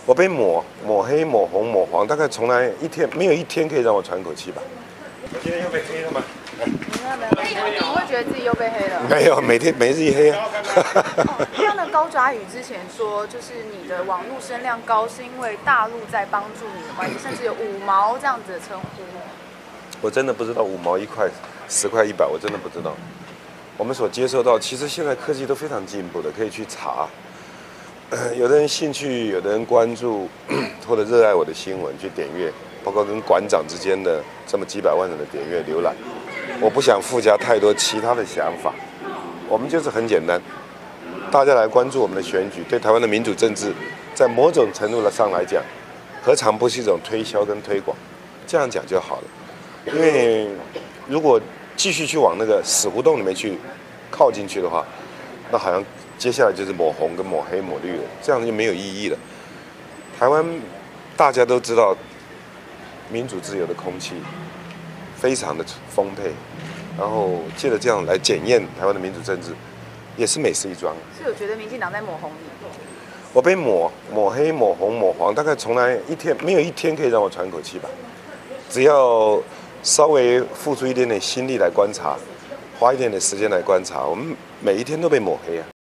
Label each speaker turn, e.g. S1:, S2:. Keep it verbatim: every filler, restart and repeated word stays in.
S1: 我被抹抹黑、抹红、抹黄，大概从来一天没有一天可以让我喘口气吧。我今天又被黑了吗？
S2: 没有没有，你会觉得自己又被黑了？
S1: 没有，每天每日一黑啊。
S2: 哦，像那高抓宇之前说，就是你的网络声量高，是因为大陆在帮助你的关系，甚至有五毛这样子的称呼。我
S1: 真的不知道五毛一块、十块一百，我真的不知道。我们所接受到，其实现在科技都非常进步的，可以去查。呃，有的人兴趣，有的人关注或者热爱我的新闻，去点阅，包括跟馆长之间的这么几百万人的点阅浏览。我不想附加太多其他的想法，我们就是很简单，大家来关注我们的选举，对台湾的民主政治，在某种程度上来讲，何尝不是一种推销跟推广？这样讲就好了。因为如果继续去往那个死胡同里面去靠进去的话，那好像接下来就是抹红跟抹黑抹绿了，这样就没有意义了。台湾大家都知道，民主自由的空气非常的丰沛，然后借着这样来检验台湾的民主政治，也是美事一桩。
S2: 是有觉得民进党在抹红你？
S1: 我被抹抹黑、抹红、抹黄，大概从来一天没有一天可以让我喘口气吧。只要稍微付出一点点心力来观察，花一点点时间来观察，我们每一天都被抹黑啊。